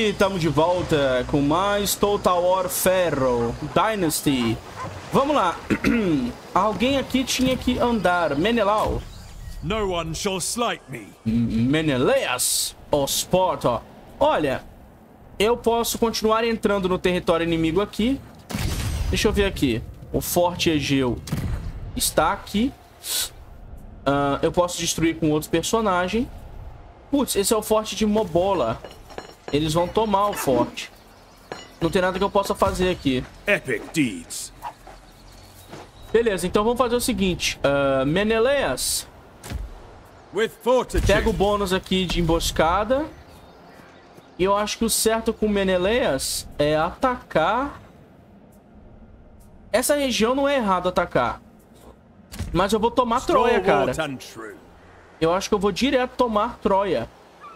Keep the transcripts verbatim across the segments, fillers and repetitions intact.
E estamos de volta com mais Total War Pharaoh Dynasty. Vamos lá. Alguém aqui tinha que andar. Menelau. No one shall slight me. Menelaus, o Sparta. Olha, eu posso continuar entrando no território inimigo aqui. Deixa eu ver aqui. O Forte Egeu está aqui. Uh, eu posso destruir com outros personagens. Putz, esse é o Forte de Mobola. Eles vão tomar o forte. Não tem nada que eu possa fazer aqui. Epic deeds. Beleza, então vamos fazer o seguinte. Uh, Menelaus, With fortitude. pega o bônus aqui de emboscada. E eu acho que o certo com Menelaus é atacar. Essa região não é errado atacar. Mas eu vou tomar Troia, cara. Eu acho que eu vou direto tomar Troia.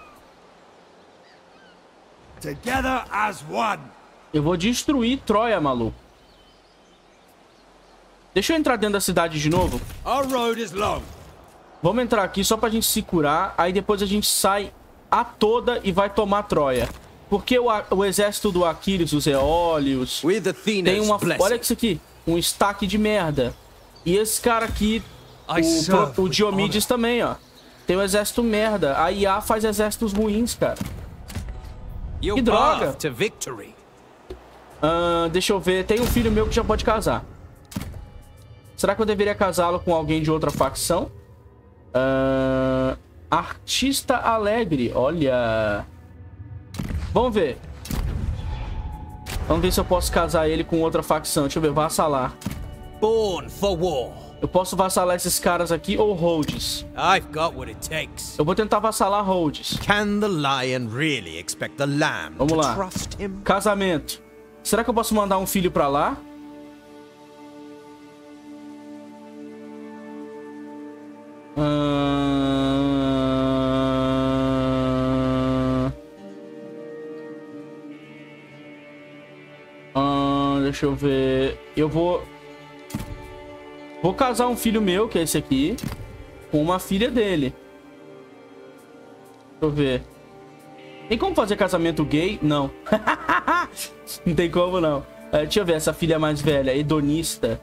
Together as one. Eu vou destruir Troia, maluco. Deixa eu entrar dentro da cidade de novo. Our road is long. Vamos entrar aqui só pra gente se curar. Aí depois a gente sai a toda e vai tomar Troia. Porque o, o exército do Aquiles, os Eólios, tem uma... Olha isso aqui. Um stack de merda. E esse cara aqui, o, o Diomedes também, ó. Tem um exército merda. A I A faz exércitos ruins, cara. Que droga. Uh, deixa eu ver. Tem um filho meu que já pode casar. Será que eu deveria casá-lo com alguém de outra facção? Uh, artista alegre. Olha. Vamos ver. Vamos ver se eu posso casar ele com outra facção. Deixa eu ver. Vassalar. Born for war. Eu posso vassalar esses caras aqui ou Rhodes? I've got what it takes. Eu vou tentar vassalar Rhodes. Can the lion really expect the lamb Vamos to lá. trust him? Casamento. Será que eu posso mandar um filho pra lá? Hum... Hum, deixa eu ver. Eu vou... Vou casar um filho meu, que é esse aqui, com uma filha dele. Deixa eu ver. Tem como fazer casamento gay? Não. Não tem como, não. É, deixa eu ver, essa filha mais velha, hedonista.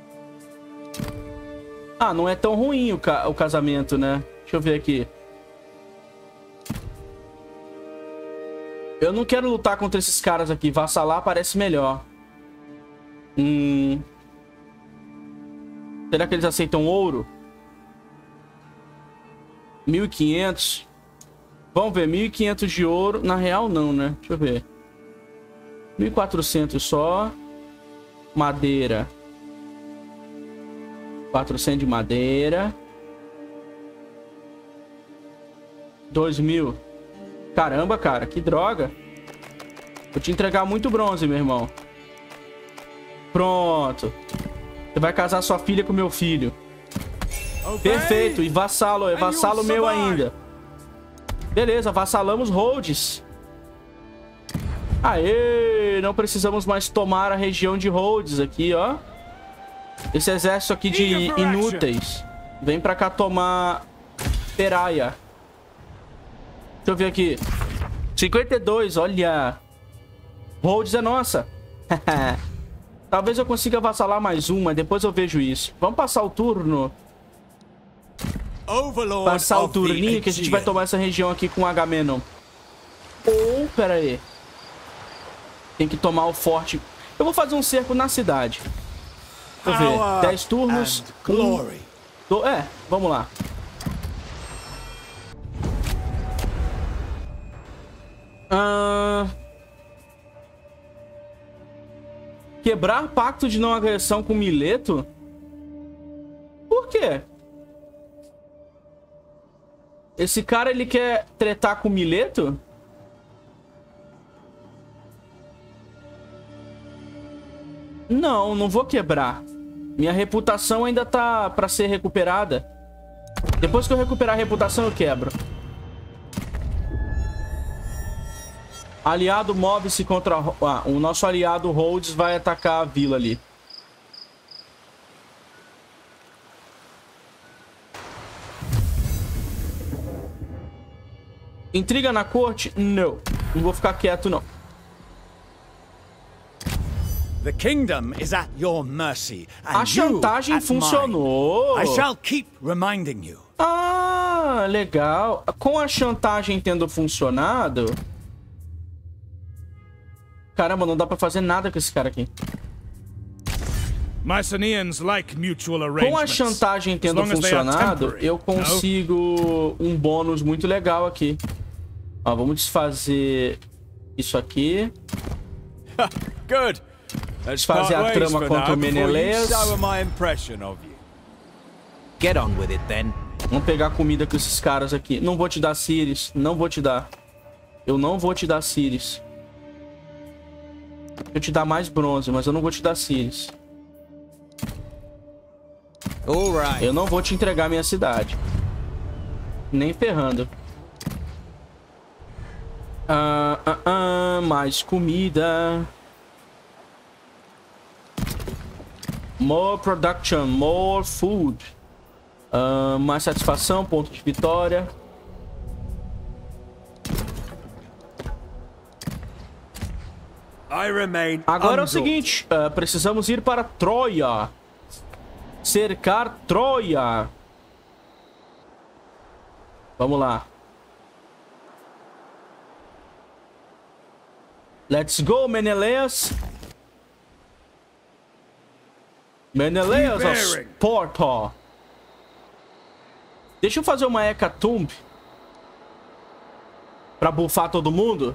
Ah, não é tão ruim o, ca o casamento, né? Deixa eu ver aqui. Eu não quero lutar contra esses caras aqui. Vassalar parece melhor. Hum... Será que eles aceitam ouro? mil e quinhentos. Vamos ver, mil e quinhentos de ouro. Na real, não, né? Deixa eu ver. mil e quatrocentos só. Madeira. quatrocentos de madeira. dois mil. Caramba, cara, que droga. Vou te entregar muito bronze, meu irmão. Pronto. Você vai casar sua filha com meu filho. Okay. Perfeito. E vassalo, é vassalo meu ainda. Beleza, vassalamos Rhodes. Aê, não precisamos mais tomar a região de Rhodes aqui, ó. Esse exército aqui de inúteis. Vem pra cá tomar Peraia. Deixa eu ver aqui. cinquenta e dois, olha. Rhodes é nossa. Talvez eu consiga vassalar mais uma, depois eu vejo isso. Vamos passar o turno. Overlord passar o turninho que a gente vai tomar essa região aqui com Agamenon. Ou, pera aí. Tem que tomar o forte. Eu vou fazer um cerco na cidade. Deixa eu ver. dez turnos. Um, do... É, vamos lá. Ah... Quebrar pacto de não agressão com Mileto? Por quê? Esse cara, ele quer tretar com Mileto? Não, não vou quebrar. Minha reputação ainda tá pra ser recuperada. Depois que eu recuperar a reputação, eu quebro. Aliado move-se contra... Ah, o nosso aliado Rhodes vai atacar a vila ali. Intriga na corte? Não. Não vou ficar quieto, não. The kingdom is at your mercy, and A chantagem you at funcionou. mine. I shall keep reminding you. Ah, legal. Com a chantagem tendo funcionado... Caramba, não dá pra fazer nada com esse cara aqui. Mycenaeans like mutual Com a arrangements. chantagem tendo as long as they are funcionado, temporary, eu consigo um bônus muito legal aqui. Ó, vamos desfazer isso aqui. Good. Let's Desfazer a part trama ways for contra o now before you Menelaus. sour my impression of you. Get on with it then. Vamos pegar comida com esses caras aqui. Não vou te dar Círis. Não vou te dar. Eu não vou te dar Círis. Eu te dar mais bronze, mas eu não vou te dar Círis. All right. Eu não vou te entregar minha cidade. Nem ferrando. Ah, ah, ah, mais comida. More production, more food. Ah, mais satisfação, ponto de vitória. I remain Agora é o undaunted. seguinte, ah, precisamos ir para Troia. Cercar Troia. Vamos lá. Let's go, Menelaus. Menelaus of Sparta. Deixa eu fazer uma Hecatombe pra buffar todo mundo.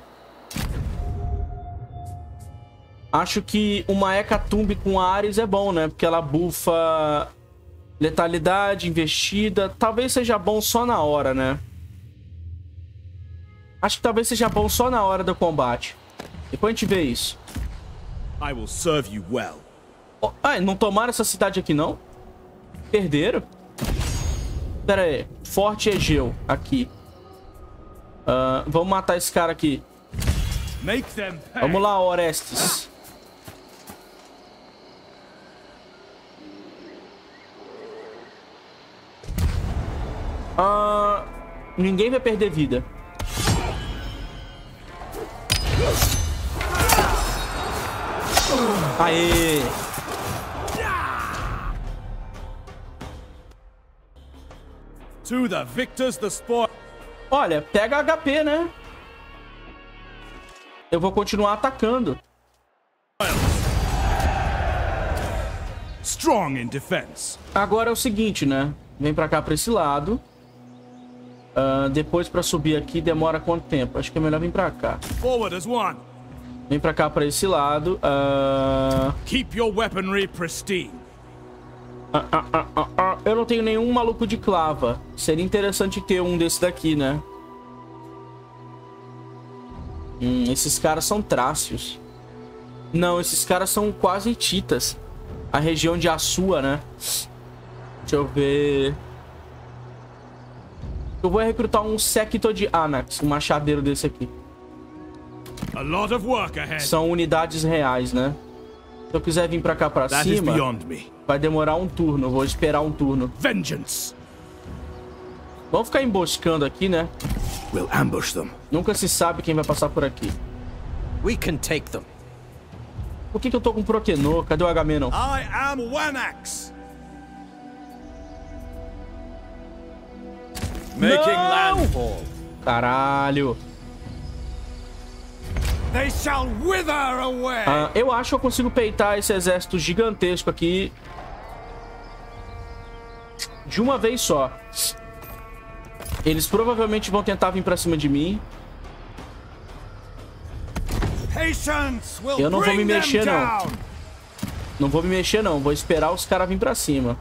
Acho que uma Hecatombe com Ares é bom, né? Porque ela buffa letalidade, investida. Talvez seja bom só na hora, né? Acho que talvez seja bom só na hora do combate. Depois a gente vê isso. I will serve you well. Oh, ah, não tomaram essa cidade aqui, não? Perderam? Pera aí. Forte Egeu. Aqui. Uh, vamos matar esse cara aqui. Make them pay. Vamos lá, Orestes. Uh, ninguém vai perder vida. Aê! To the victors, the sport. Olha, pega H P, né? Eu vou continuar atacando. Strong in defense. Agora é o seguinte, né? Vem pra cá, pra esse lado. Uh, depois pra subir aqui demora quanto tempo? Acho que é melhor vir pra cá. Forward as one. Vem pra cá, pra esse lado. Uh... Keep your weaponry pristine. Uh, uh, uh, uh, uh. Eu não tenho nenhum maluco de clava. Seria interessante ter um desse daqui, né? Hum, esses caras são trácios. Não, esses caras são quase hititas. A região de Assua, né? Deixa eu ver... Eu vou recrutar um séquito de Anax, um machadeiro desse aqui. A lot of work ahead. São unidades reais, né? Se eu quiser vir pra cá pra That is cima, beyond me. vai demorar um turno. Eu vou esperar um turno. Vengeance. Vamos ficar emboscando aqui, né? We'll ambush them. Nunca se sabe quem vai passar por aqui. We can take them. Por que que eu tô com Proquenor? Cadê o Agamenon? I am Wanax. Making Não! landfall. Caralho. They shall wither away. Ah, eu acho que eu consigo peitar esse exército gigantesco aqui de uma vez só. Eles provavelmente vão tentar vir pra cima de mim. Patience will Eu não vou me bring them mexer, não. down. Não vou me mexer, não. Vou esperar os caras virem pra cima.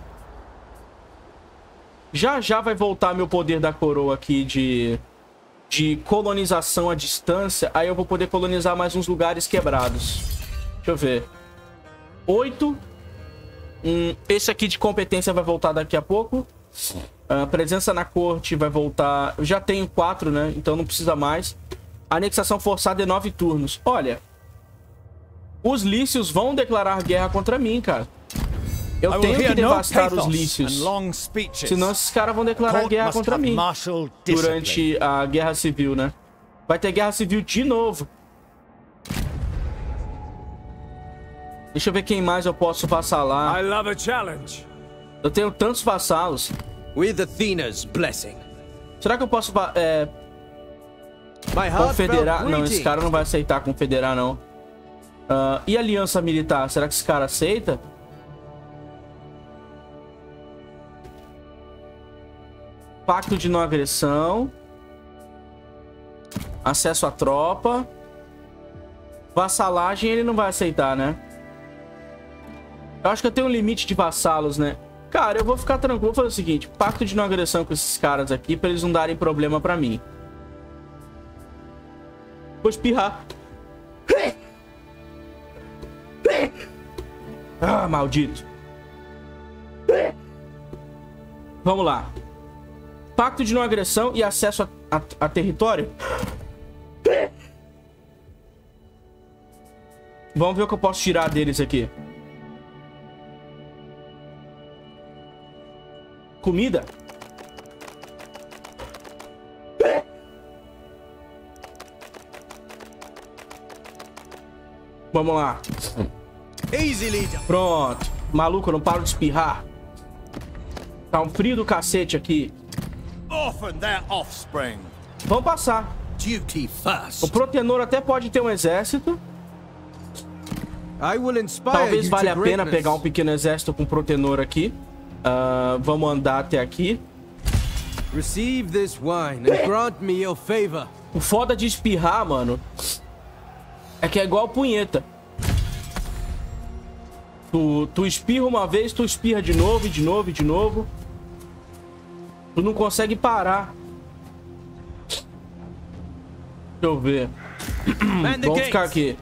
Já já vai voltar meu poder da coroa aqui de... de colonização à distância. Aí eu vou poder colonizar mais uns lugares quebrados. Deixa eu ver. Oito. Hum, esse aqui de competência vai voltar daqui a pouco. Uh, presença na corte vai voltar... Eu já tenho quatro, né? Então não precisa mais. Anexação forçada em nove turnos. Olha. Os lícios vão declarar guerra contra mim, cara. Eu tenho que devastar os lícios. Senão esses caras vão declarar guerra contra mim. Durante a guerra civil, né? Vai ter guerra civil de novo. Deixa eu ver quem mais eu posso vassalar. I love a challenge. Eu tenho tantos vassalos. With Athena's blessing. Será que eu posso é, confederar? Não, esse cara não vai aceitar confederar, não. Uh, e aliança militar? Será que esse cara aceita? Pacto de não agressão. Acesso à tropa. Vassalagem ele não vai aceitar, né? Eu acho que eu tenho um limite de vassalos, né? Cara, eu vou ficar tranquilo. Vou fazer o seguinte. Pacto de não agressão com esses caras aqui. Pra eles não darem problema pra mim. Vou espirrar. Ah, maldito. Vamos lá. Pacto de não agressão e acesso a, a, a território. Vamos ver o que eu posso tirar deles aqui. Comida. Vamos lá. Pronto. Maluco, eu não paro de espirrar. Tá um frio do cacete aqui. Vamos passar. Duty first. O Protenor até pode ter um exército. I will inspire Talvez you valha to a pena greatness. pegar um pequeno exército com Protenor aqui. Uh, vamos andar até aqui. Receive this wine and grant me your favor. O foda de espirrar, mano, é que é igual punheta. Tu, tu espirra uma vez, tu espirra de novo, e de novo, e de novo. Tu não consegue parar. Deixa eu ver. Vamos ficar aqui.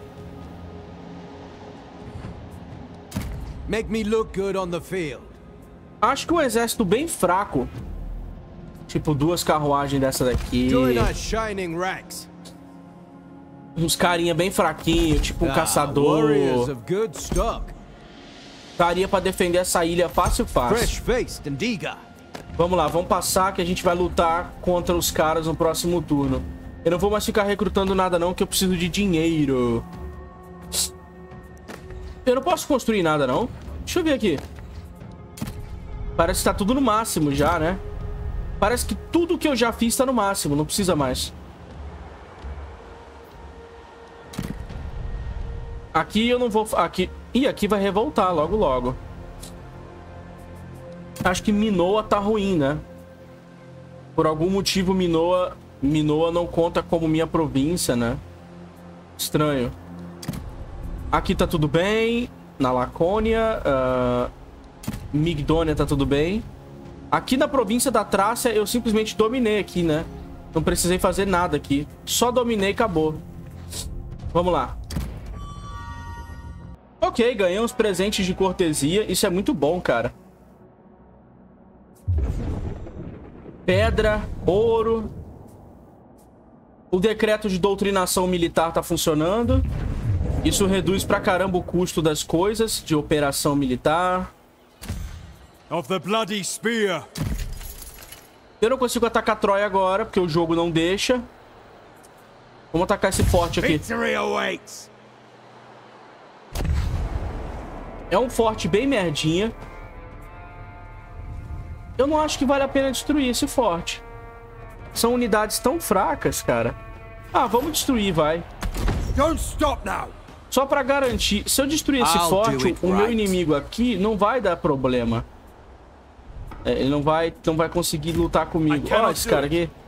Make me look good on the field. Acho que um exército bem fraco. Tipo, duas carruagens dessa daqui. Join our shining ranks. Uns carinha bem fraquinho, tipo um Ah, caçador. warriors of good stock. Daria pra defender essa ilha fácil, fácil. Fresh-faced and eager. Vamos lá, vamos passar que a gente vai lutar contra os caras no próximo turno. Eu não vou mais ficar recrutando nada não, que eu preciso de dinheiro. Eu não posso construir nada não. Deixa eu ver aqui. Parece que tá tudo no máximo já, né? Parece que tudo que eu já fiz tá no máximo, não precisa mais. Aqui eu não vou... Aqui... Ih, aqui vai revoltar logo, logo. Acho que Minoa tá ruim, né? Por algum motivo, Minoa... Minoa não conta como minha província, né? Estranho. Aqui tá tudo bem. Na Lacônia. Uh... Migdônia tá tudo bem. Aqui na província da Trácia, eu simplesmente dominei aqui, né? Não precisei fazer nada aqui. Só dominei e acabou. Vamos lá. Ok, ganhei uns presentes de cortesia. Isso é muito bom, cara. Pedra, ouro. O decreto de doutrinação militar tá funcionando. Isso reduz pra caramba o custo das coisas de operação militar. Of the bloody spear. Eu não consigo atacar Troia agora, porque o jogo não deixa. Vamos atacar esse forte aqui. Victory awaits. É um forte bem merdinha. Eu não acho que vale a pena destruir esse forte. São unidades tão fracas, cara. Ah, vamos destruir, vai. Don't stop now. Só pra garantir. Se eu destruir esse I'll forte, do it o meu right. inimigo aqui não vai dar problema. É, ele não vai, não vai conseguir lutar comigo. I Ó, cannot esse do cara it. aqui.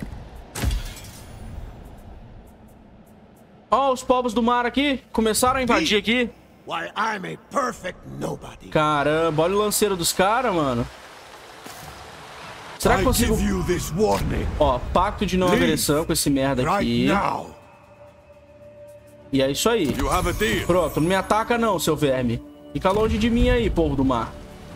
Ó, os povos do mar aqui. Começaram a invadir aqui. Why, I'm a perfect nobody. Caramba, olha o lanceiro dos caras, mano. Será que I consigo... give you this warning. Ó, pacto de não Leave agressão com esse merda aqui. Right now. E é isso aí. You have a deal. Pronto, não me ataca não, seu verme. Fica longe de mim aí, povo do mar.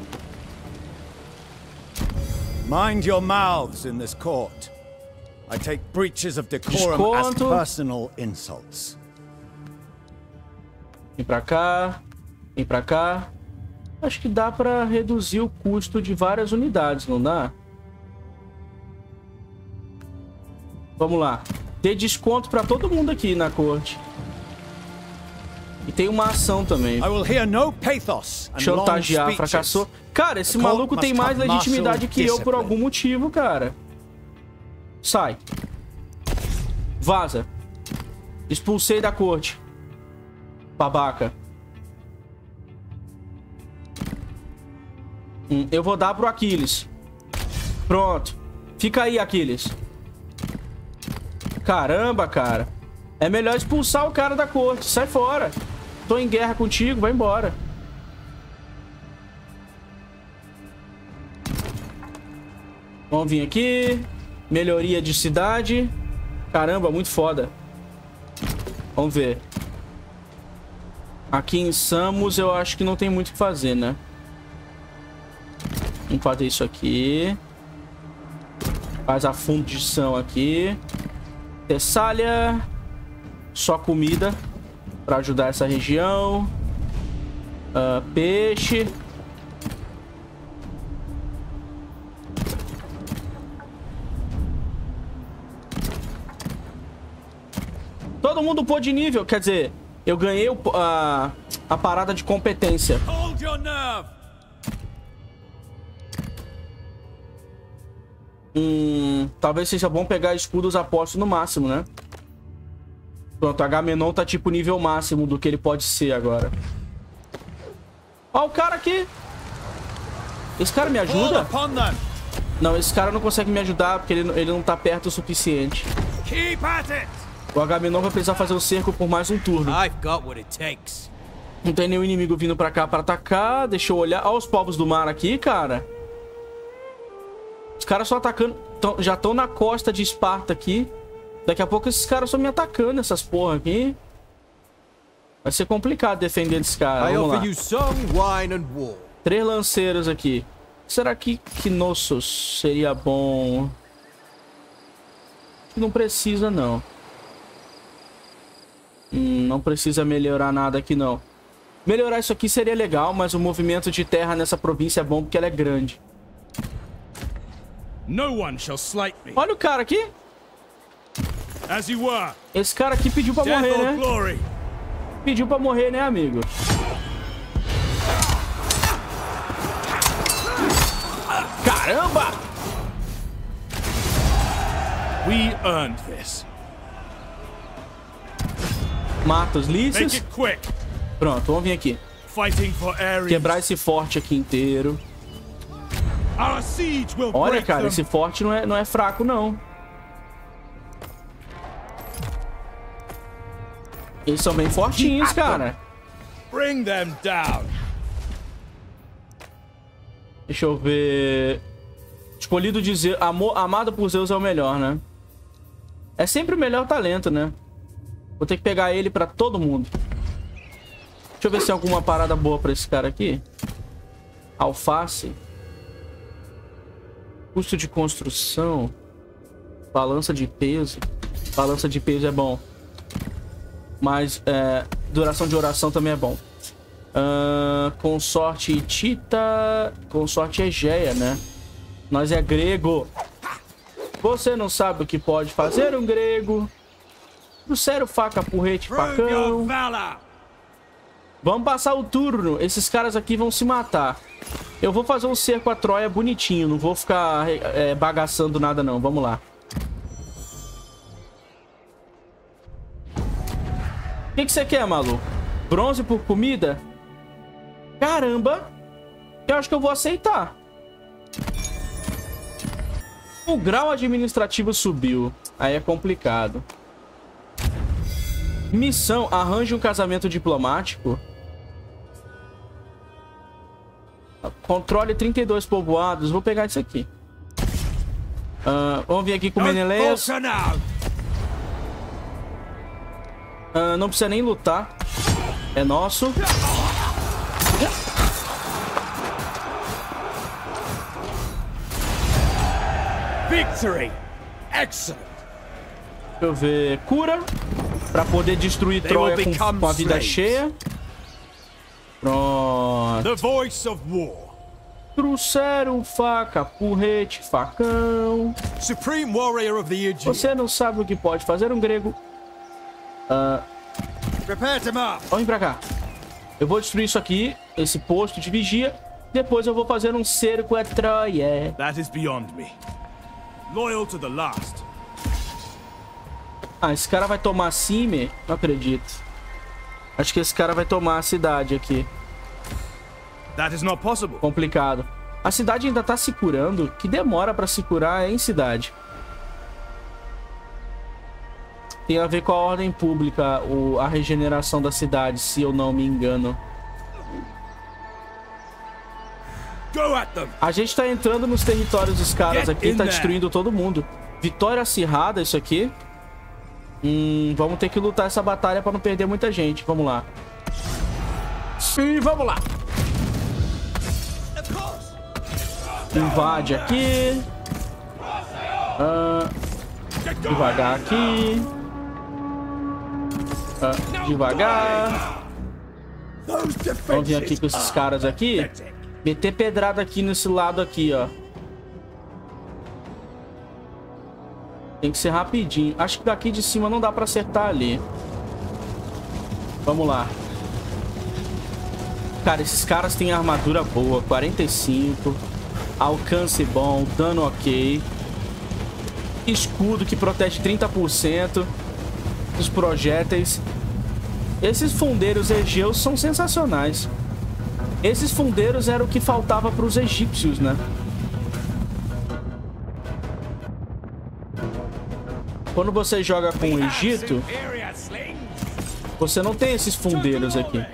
Mind your mouths in this court. I take breaches of decorum as Desconto. personal insults. Vem pra cá. Vem pra cá. Acho que dá pra reduzir o custo de várias unidades, não dá? Vamos lá. Dê desconto pra todo mundo aqui na corte. E tem uma ação também. I will hear no pathos and long Chantagear, speeches. fracassou. Cara, esse The court maluco tem must mais have legitimidade martial que eu por discipline. algum motivo, cara. Sai. Vaza. Expulsei da corte. Babaca. Hum, eu vou dar pro Aquiles. Pronto. Fica aí, Aquiles. Caramba, cara. É melhor expulsar o cara da corte. Sai fora. Tô em guerra contigo, vai embora. Vamos vir aqui. Melhoria de cidade. Caramba, muito foda. Vamos ver. Aqui em Samos eu acho que não tem muito o que fazer, né? Vamos fazer isso aqui. Faz a fundição aqui. Tessália. Só comida pra ajudar essa região. Uh, peixe. Todo mundo pôde nível. Quer dizer, eu ganhei o, a, a parada de competência. Hold your nerve. Hum, talvez seja bom pegar escudos apostos no máximo, né? Pronto, Agamenon tá tipo nível máximo do que ele pode ser agora. Ó o cara aqui. Esse cara me ajuda? Não, esse cara não consegue me ajudar porque ele, ele não tá perto o suficiente. Keep at it. O Agamenon vai precisar fazer o cerco por mais um turno. I've got what it takes. Não tem nenhum inimigo vindo pra cá pra atacar. Deixa eu olhar. Olha os povos do mar aqui, cara. Os caras só atacando. Tão, já estão na costa de Esparta aqui. Daqui a pouco esses caras só me atacando, essas porra aqui. Vai ser complicado defender esses caras. I Vamos lá. offer you song, wine and war. Três lanceiros aqui. Será que Knossos seria bom? Não precisa, não. Hum, não precisa melhorar nada aqui, não. Melhorar isso aqui seria legal, mas o movimento de terra nessa província é bom porque ela é grande. No one shall slight me. Olha o cara aqui. As you were. Esse cara aqui pediu pra morrer, né? Glory. Pediu pra morrer, né, amigo? Caramba! We earned this. Mata os Make lícios. it quick. Pronto, vamos vir aqui. Fighting for Ares. Quebrar esse forte aqui inteiro. Our siege will Olha, break cara, them. esse forte não é, não é fraco, não. Eles são bem fortinhos, cara. Bring them down. Deixa eu ver. Escolhido de Zeus. Amor, amado por Zeus é o melhor, né? É sempre o melhor talento, né? Vou ter que pegar ele pra todo mundo. Deixa eu ver se tem alguma parada boa pra esse cara aqui. Alface. Custo de construção. Balança de peso. Balança de peso é bom. Mas é, duração de oração também é bom. Uh, consorte Hitita. Consorte Egeia, né? Nós é grego. Você não sabe o que pode fazer um grego. Crucero, faca, porrete, facão. Vamos passar o turno. Esses caras aqui vão se matar. Eu vou fazer um cerco a Troia bonitinho. Não vou ficar é, bagaçando nada, não. Vamos lá. O que, que você quer, maluco? Bronze por comida? Caramba. Eu acho que eu vou aceitar. O grau administrativo subiu. Aí é complicado. Missão. Arranje um casamento diplomático. Controle trinta e dois povoados. Vou pegar isso aqui. Uh, vamos vir aqui com o Menelaus. Uh, não precisa nem lutar. É nosso. Victory. Excellent. Deixa eu ver. Cura. Pra poder destruir Troia com, com a vida cheia. Pronto. The voice of war. Trouxeram faca, porrete, facão. Supreme warrior of the Aegean. Você não sabe o que pode fazer um grego. Ah, Prepare to march. vem pra cá. Eu vou destruir isso aqui, esse posto de vigia. Depois eu vou fazer um cerco a Troia. That is beyond me. Loyal to the last. Ah, esse cara vai tomar Cime? Não acredito. Acho que esse cara vai tomar a cidade aqui. That is not possible. Complicado. A cidade ainda tá se curando. Que demora pra se curar em cidade. Tem a ver com a ordem pública, o, a regeneração da cidade, se eu não me engano. Go at them. A gente tá entrando nos territórios dos caras aqui, tá destruindo todo mundo. Vitória acirrada, isso aqui. Hum, vamos ter que lutar essa batalha pra não perder muita gente. Vamos lá. Sim, vamos lá. Invade aqui. Ah, devagar aqui. Ah, devagar. Vamos vir aqui com esses caras aqui. Meter pedrada aqui nesse lado aqui, ó. Tem que ser rapidinho. Acho que daqui de cima não dá pra acertar ali. Vamos lá. Cara, esses caras têm armadura boa. quarenta e cinco. Alcance bom. Dano ok. Escudo que protege trinta por cento dos projéteis. Esses fundeiros egeus são sensacionais. Esses fundeiros eram o que faltava para os egípcios, né? Quando você joga com o Egito, você não tem esses fundeiros aqui.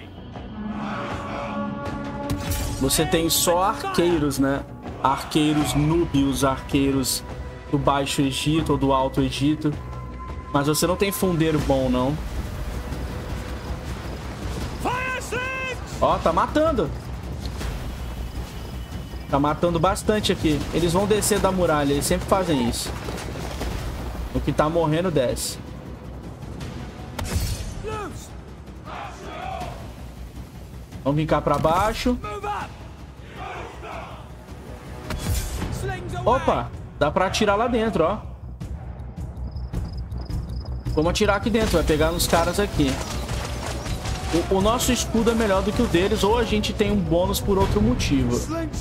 Você tem só arqueiros, né? Arqueiros núbios, arqueiros do Baixo Egito ou do Alto Egito. Mas você não tem fundeiro bom, não. Ó, tá matando. Tá matando bastante aqui. Eles vão descer da muralha, eles sempre fazem isso. O que tá morrendo, desce. Vamos vir cá pra baixo. Opa, dá pra atirar lá dentro, ó. Vamos atirar aqui dentro, vai pegar nos caras aqui. O, o nosso escudo é melhor do que o deles, ou a gente tem um bônus por outro motivo.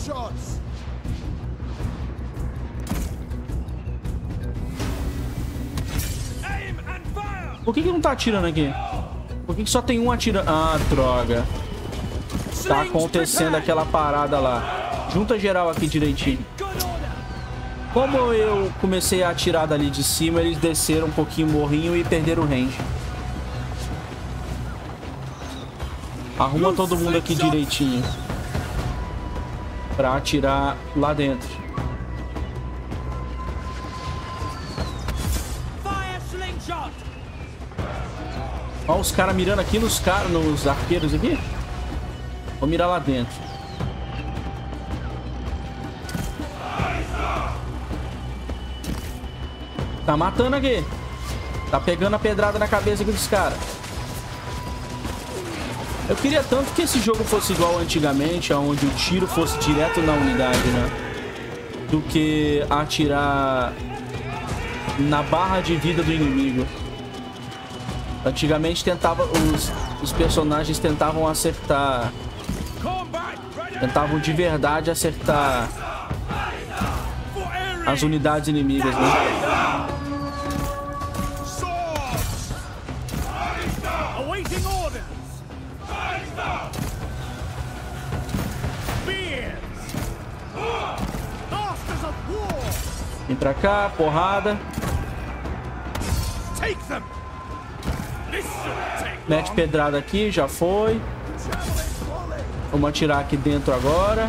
Por que que não tá atirando aqui? Por que que só tem um atirando? Ah, droga. Tá acontecendo aquela parada lá. Junta geral aqui direitinho. Como eu comecei a atirar dali de cima, eles desceram um pouquinho o morrinho e perderam o range. Arruma todo mundo aqui direitinho pra atirar lá dentro. Ó, os caras mirando aqui nos caras, nos arqueiros aqui. Vou mirar lá dentro. Tá matando aqui. Tá pegando a pedrada na cabeça aqui dos caras. Eu queria tanto que esse jogo fosse igual antigamente, onde o tiro fosse direto na unidade, né? Do que atirar na barra de vida do inimigo. Antigamente tentava, os, os personagens tentavam acertar. Tentavam de verdade acertar as unidades inimigas, né? Vem pra cá, porrada. Mete pedrada aqui, já foi. Vamos atirar aqui dentro agora.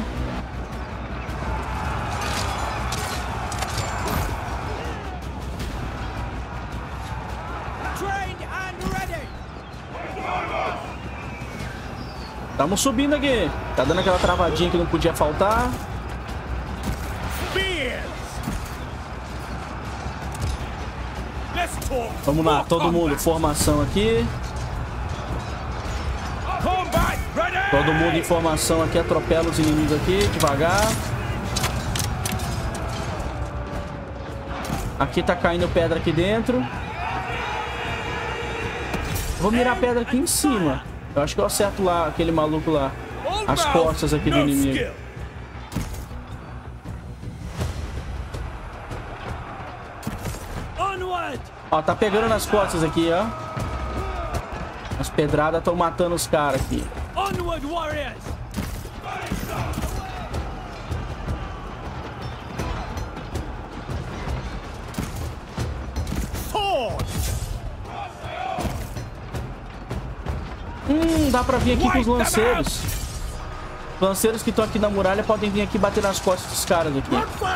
Estamos subindo aqui. Tá dando aquela travadinha que não podia faltar. Vamos lá, todo mundo, formação aqui. Todo mundo em formação aqui, atropela os inimigos aqui, devagar. Aqui tá caindo pedra aqui dentro. Vou mirar a pedra aqui em cima. Eu acho que eu acerto lá, aquele maluco lá. As costas aqui do inimigo. Ó, tá pegando nas costas aqui, ó. As pedradas estão matando os caras aqui. Hum, dá pra vir aqui com os lanceiros. Os lanceiros que estão aqui na muralha podem vir aqui bater nas costas dos caras aqui.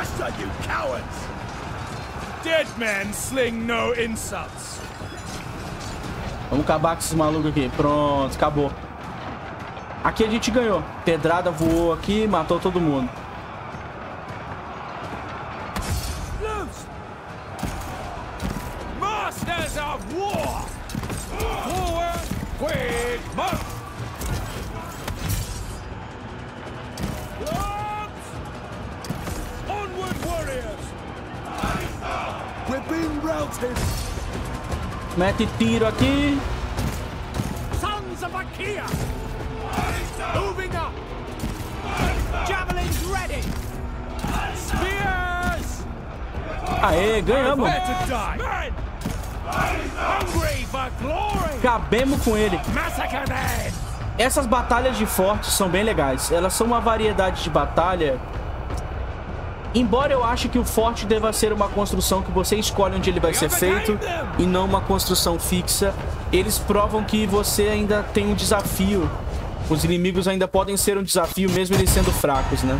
Dead men sling no insults. Vamos acabar com esses malucos aqui. Pronto, acabou. Aqui a gente ganhou. Pedrada voou aqui, matou todo mundo. Masters of war. Forward, quick march. Onward, warriors. We're being routed. Mete tiro aqui. Sons of Achaea. Moving up. Javelins ready. Spears. Aê, ganhamos. Where to die? Men. Hungry for glory. Acabemos com ele. Massacre them. Essas batalhas de fortes são bem legais. Elas são uma variedade de batalha. Embora eu ache que o forte deva ser uma construção que você escolhe onde ele vai ser feito e não uma construção fixa, eles provam que você ainda tem um desafio. Os inimigos ainda podem ser um desafio, mesmo eles sendo fracos, né?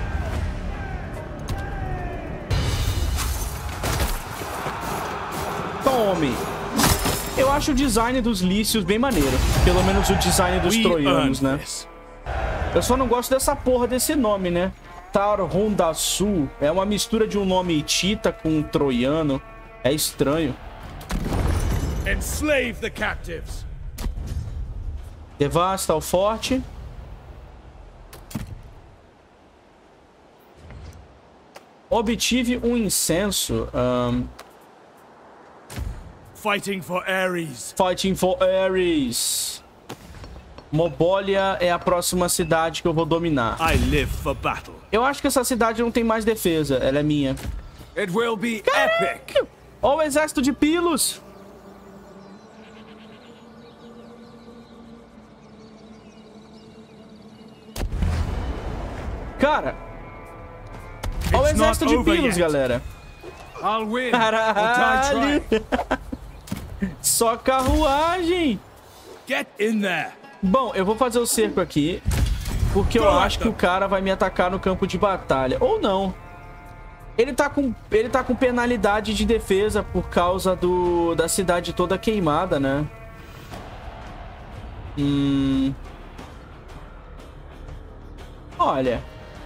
Tome! Eu acho o design dos lícios bem maneiro. Pelo menos o design dos troianos, né? Eu só não gosto dessa porra desse nome, né? Tar-Hondasu é uma mistura de um nome hitita com um troiano. É estranho. Enslave the captives. Devasta o forte. Obtive um incenso. Um... Fighting for Ares. Fighting for Ares. Mobolia é a próxima cidade que eu vou dominar. I live for battle. Eu acho que essa cidade não tem mais defesa. Ela é minha. It will be Caralho! epic. Olha o exército de Pilos. Cara. Olha o exército de Pilos, galera. I'll win. Caralho. Só carruagem. Get in there. Bom, eu vou fazer o cerco aqui, porque eu acho que o cara vai me atacar no campo de batalha. Ou não. Ele tá com, ele tá com penalidade de defesa por causa do, da cidade toda queimada, né? Hum... Olha.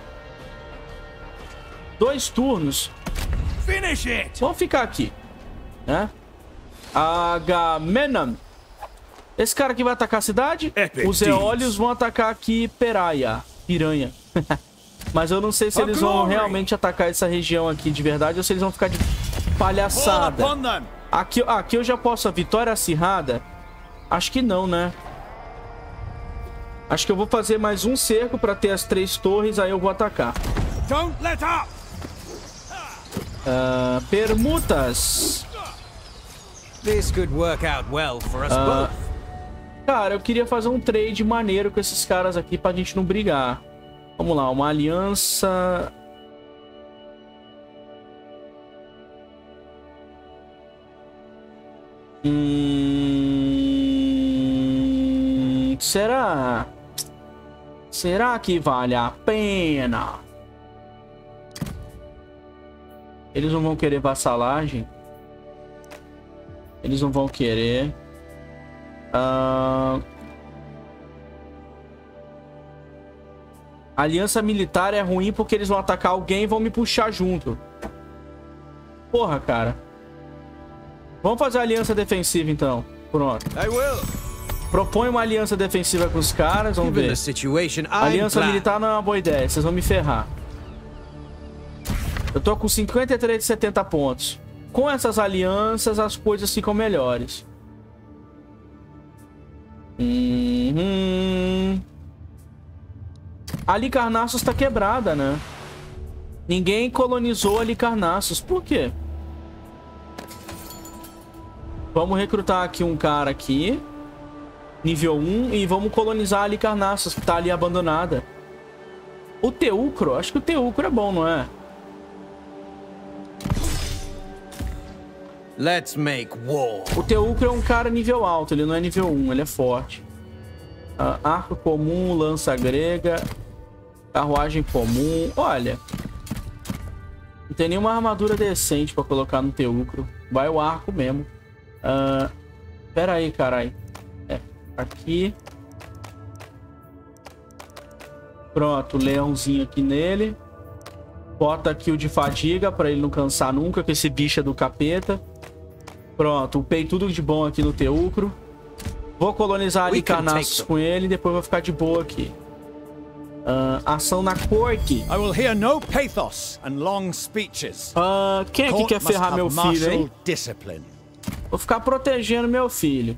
Dois turnos. Finish it. Vamos ficar aqui, né? Agamenon. Esse cara aqui vai atacar a cidade. Epic Os eólios vão atacar aqui Peraia. Piranha. Mas eu não sei se eles vão realmente atacar essa região aqui de verdade ou se eles vão ficar de palhaçada. Aqui, aqui eu já posso a vitória acirrada? Acho que não, né? Acho que eu vou fazer mais um cerco pra ter as três torres, aí eu vou atacar. Don't let up. Uh, permutas. This could work out well for us Uh, both. cara, eu queria fazer um trade maneiro com esses caras aqui pra gente não brigar. Vamos lá, uma aliança... Hum... Será? Será que vale a pena? Eles não vão querer vassalagem? Eles não vão querer. Uh... Aliança militar é ruim porque eles vão atacar alguém e vão me puxar junto. Porra, cara. Vamos fazer a aliança defensiva, então. Pronto. I will. Propõe uma aliança defensiva com os caras, vamos ver. Aliança militar não é uma boa ideia, vocês vão me ferrar. Eu tô com cinquenta e três de setenta pontos. Com essas alianças, as coisas ficam melhores. Uhum. Halicarnassus tá quebrada, né? Ninguém colonizou Halicarnassus. Por quê? Vamos recrutar aqui um cara aqui. Nível um. E vamos colonizar Halicarnassus, que tá ali abandonada. O Teucro. Acho que o Teucro é bom, não é? Let's make war. O Teucro é um cara nível alto. Ele não é nível um. Ele é forte. Uh, arco comum. Lança grega. Carruagem comum. Olha. Não tem nenhuma armadura decente pra colocar no Teucro. Vai o arco mesmo. Uh, pera aí, carai. É, aqui. Pronto, leãozinho aqui nele. Bota aqui o de fadiga pra ele não cansar nunca, que esse bicho é do capeta. Pronto, upei tudo de bom aqui no Teucro. Vou colonizar Halicarnassus com ele e depois vou ficar de boa aqui. Uh, ação na corte. I will hear no pathos and long speeches. Uh, quem é que quer ferrar meu filho, hein? Discipline. Vou ficar protegendo meu filho.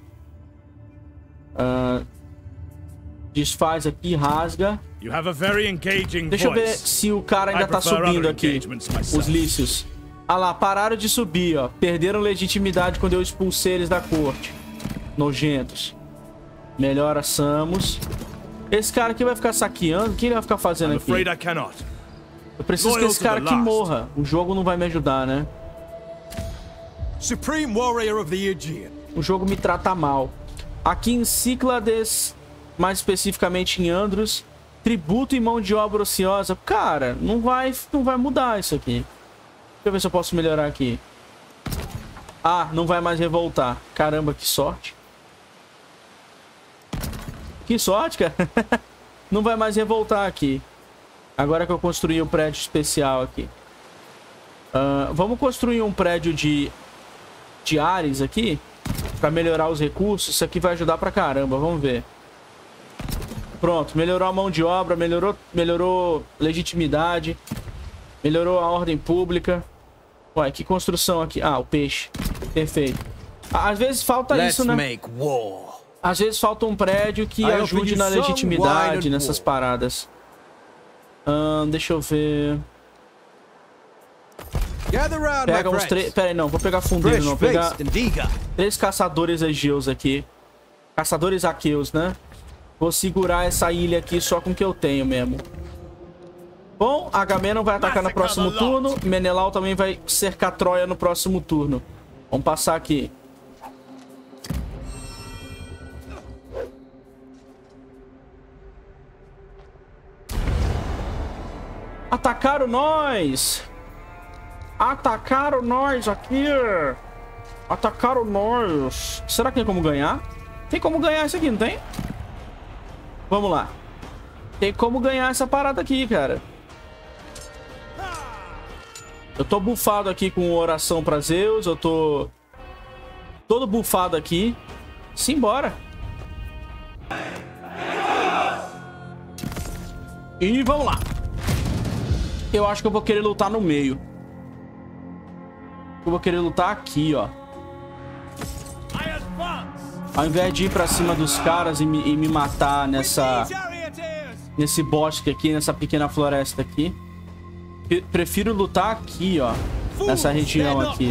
Uh, desfaz aqui, rasga. You have a very engaging Deixa eu ver voice. se o cara ainda tá subindo aqui. Os lícios. Ah lá, pararam de subir, ó. Perderam legitimidade quando eu expulsei eles da corte. Nojentos. Melhora Samus. Esse cara aqui vai ficar saqueando. O que ele vai ficar fazendo aqui? Eu preciso que esse cara aqui morra. O jogo não vai me ajudar, né? Supreme Warrior of the Aegean. O jogo me trata mal. Aqui em Cíclades, mais especificamente em Andros, tributo e mão de obra ociosa. Cara, não vai, não vai mudar isso aqui. Deixa eu ver se eu posso melhorar aqui. Ah, não vai mais revoltar. Caramba, que sorte. Que sorte, cara. Não vai mais revoltar aqui. Agora que eu construí o prédio especial aqui. Uh, vamos construir um prédio de, de Ares aqui. Pra melhorar os recursos. Isso aqui vai ajudar pra caramba. Vamos ver. Pronto. Melhorou a mão de obra. Melhorou, melhorou legitimidade. Melhorou a ordem pública. Ué, que construção aqui? Ah, o peixe. Perfeito. Às vezes falta Let's isso, né? Make war. Às vezes falta um prédio que ajude na legitimidade nessas paradas. Hum, deixa eu ver. Pega uns três... Pera aí, não. Vou pegar fundeiro, não. Vou pegar três caçadores egeus aqui. Caçadores aqueus, né? Vou segurar essa ilha aqui só com o que eu tenho mesmo. Bom, Agamenon vai atacar no próximo turno. Menelau também vai cercar Troia no próximo turno. Vamos passar aqui. Atacaram nós! Atacaram nós aqui! Atacaram nós! Será que tem como ganhar? Tem como ganhar isso aqui, não tem? Vamos lá. Tem como ganhar essa parada aqui, cara. Eu tô bufado aqui com oração pra Zeus. Eu tô... todo bufado aqui. Simbora. E vamos lá. Eu acho que eu vou querer lutar no meio. Eu vou querer lutar aqui, ó. Ao invés de ir pra cima dos caras e me, e me matar nessa... nesse bosque aqui, nessa pequena floresta aqui. Prefiro lutar aqui, ó. Nessa região aqui.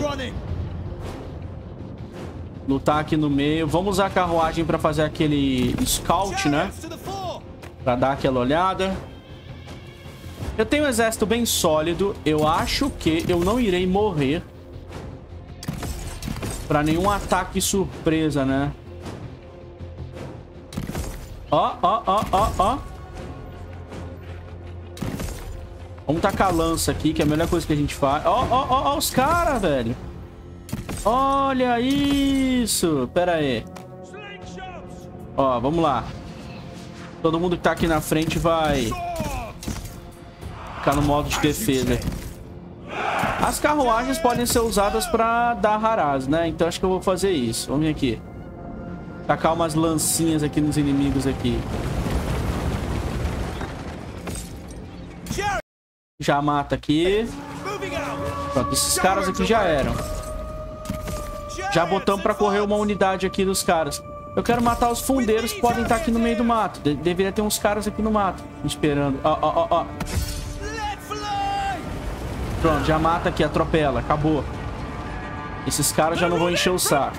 Lutar aqui no meio. Vamos usar a carruagem pra fazer aquele scout, né? Pra dar aquela olhada. Eu tenho um exército bem sólido. Eu acho que eu não irei morrer pra nenhum ataque surpresa, né? Ó, ó, ó, ó, ó. Vamos tacar a lança aqui, que é a melhor coisa que a gente faz. Ó, ó, ó, ó os caras, velho. Olha isso. Pera aí. Ó, vamos lá. Todo mundo que tá aqui na frente vai ficar no modo de defesa. As carruagens podem ser usadas pra dar haraz, né? Então acho que eu vou fazer isso. Vamos vir aqui. Tacar umas lancinhas aqui nos inimigos aqui. Já mata aqui. Pronto, esses caras aqui já eram. Já botamos pra correr uma unidade aqui dos caras. Eu quero matar os fundeiros que podem estar aqui no meio do mato. De deveria ter uns caras aqui no mato me esperando. Ó, ó, ó, ó. Pronto, já mata aqui, atropela. Acabou. Esses caras já não vão encher o saco.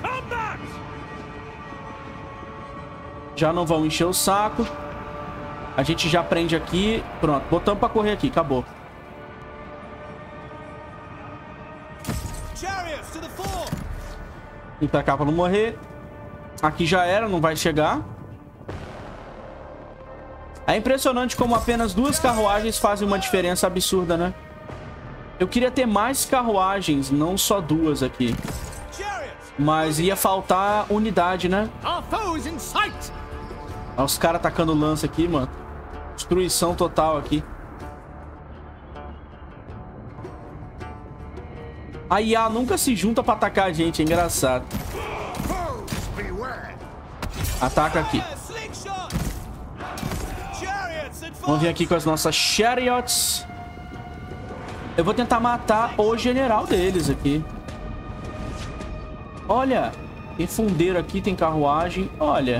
Já não vão encher o saco. A gente já prende aqui. Pronto, botamos pra correr aqui. Acabou. Vem pra cá pra não morrer. Aqui já era, não vai chegar. É impressionante como apenas duas carruagens fazem uma diferença absurda, né? Eu queria ter mais carruagens, não só duas aqui. Mas ia faltar unidade, né? Olha os caras atacando lança aqui, mano. Destruição total aqui. A I A nunca se junta pra atacar a gente, é engraçado. Ataca aqui. Vamos vir aqui com as nossas chariots. Eu vou tentar matar o general deles aqui. Olha. Tem fundeiro aqui, tem carruagem. Olha.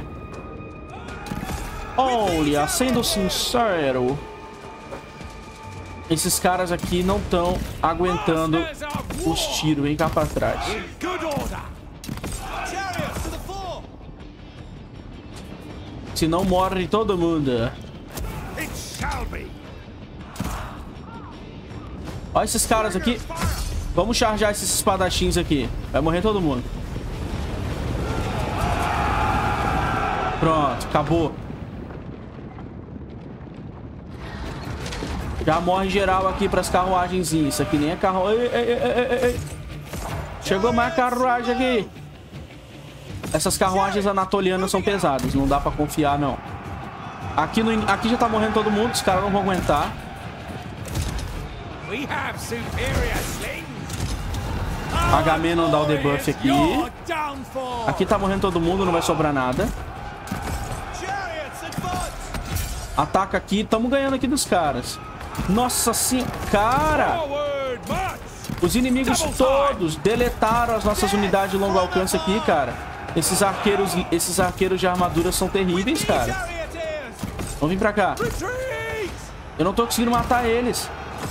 Olha, sendo sincero, esses caras aqui não estão aguentando os tiros. Vem cá pra trás. Senão morre todo mundo. Olha esses caras aqui. Vamos charjar esses espadachins aqui. Vai morrer todo mundo. Pronto, acabou. Já morre geral aqui pras carruagens. Isso aqui nem é carruagem. Ei, ei, ei, ei, ei. Chegou mais carruagem aqui. Essas carruagens anatolianas são pesadas. Não dá pra confiar, não. Aqui, no, aqui já tá morrendo todo mundo. Os caras não vão aguentar. Agamenon dá o debuff aqui. Aqui tá morrendo todo mundo. Não vai sobrar nada. Ataca aqui. Tamo ganhando aqui dos caras. Nossa senhora. Cara. Os inimigos todos deletaram as nossas unidades de longo alcance aqui, cara. Esses arqueiros, esses arqueiros de armadura são terríveis, cara. Vamos vir pra cá. Eu não tô conseguindo matar eles.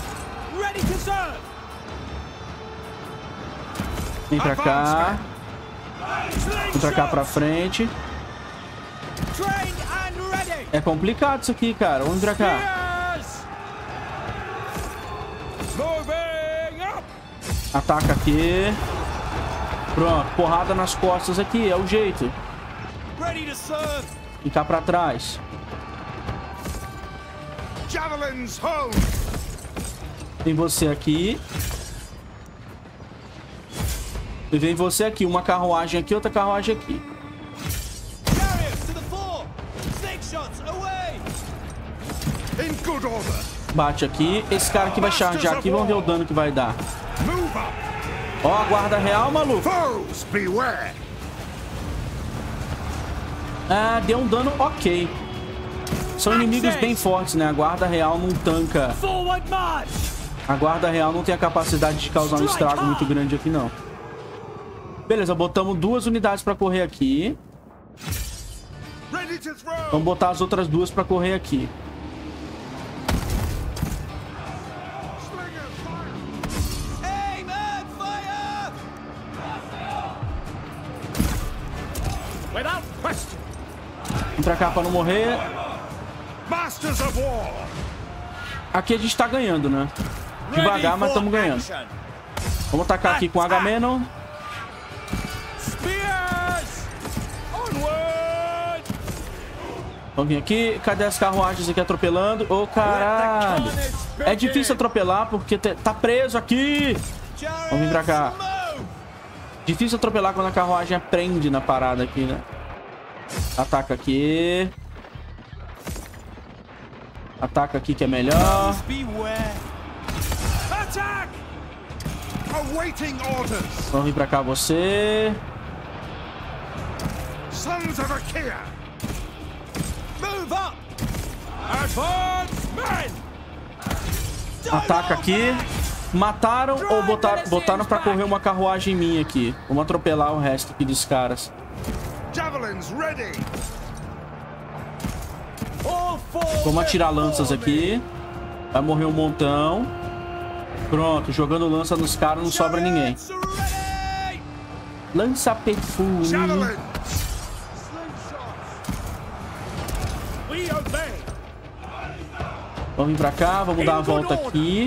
Vem pra cá. Vem pra cá pra frente. É complicado isso aqui, cara. Vamos pra cá. Ataca aqui. Pronto, porrada nas costas aqui, é o jeito. Ficar pra trás. Tem você aqui. E vem você aqui. Uma carruagem aqui, outra carruagem aqui. Bate aqui. Esse cara aqui vai chargear aqui. Vamos ver o dano que vai dar. Ó, a guarda real, maluco. Ah, deu um dano ok. São inimigos bem fortes, né? A guarda real não tanca. A guarda real não tem a capacidade de causar um estrago muito grande aqui, não. Beleza, botamos duas unidades pra correr aqui. Vamos botar as outras duas pra correr aqui. Vem pra cá pra não morrer. Aqui a gente tá ganhando, né? Devagar, mas estamos ganhando. Vamos atacar aqui com Agamenon. Vamos vir aqui. Cadê as carruagens aqui atropelando? Ô, oh, caralho. É difícil atropelar porque tá preso aqui. Vamos vir pra cá. Difícil atropelar quando a carruagem prende na parada aqui, né? Ataca aqui. Ataca aqui que é melhor. Vamos vir pra cá você. Sons of Achaea! Move up! Advance, men! Ataca aqui. Mataram ou botaram, botaram pra correr uma carruagem minha aqui. Vamos atropelar o resto aqui dos caras. Javelins ready! Vamos atirar lanças aqui. Vai morrer um montão. Pronto, jogando lança nos caras não sobra ninguém. Lança perfume. Vamos vir pra cá, vamos dar a volta aqui.